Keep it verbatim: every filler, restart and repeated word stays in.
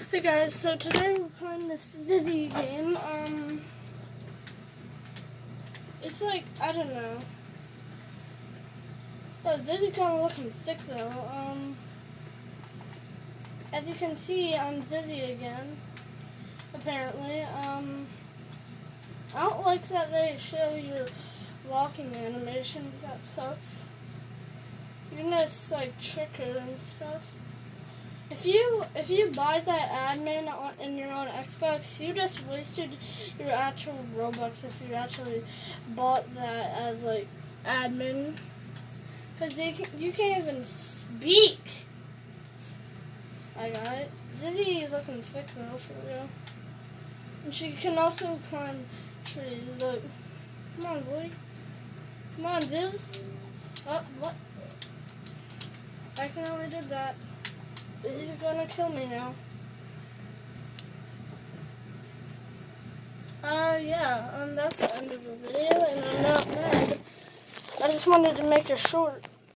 Hey guys, so today we're playing this Dizzy game. Um, it's like, I don't know. Oh, Dizzy kind of looking thick though. Um, as you can see, I'm Dizzy again. Apparently, um, I don't like that they show your walking animation. That sucks. You can just like trick her and stuff. If you if you buy that admin on, in your own Xbox, you just wasted your actual Robux if you actually bought that as like admin, because they can, you can't even speak. I got it. Dizzy looking thick though, for real. And she can also climb trees. Look, come on, boy. Come on, Diz. Oh, what? I accidentally did that. This is gonna kill me now. Uh, yeah, um, that's the end of the video, and I'm not mad. I just wanted to make it short.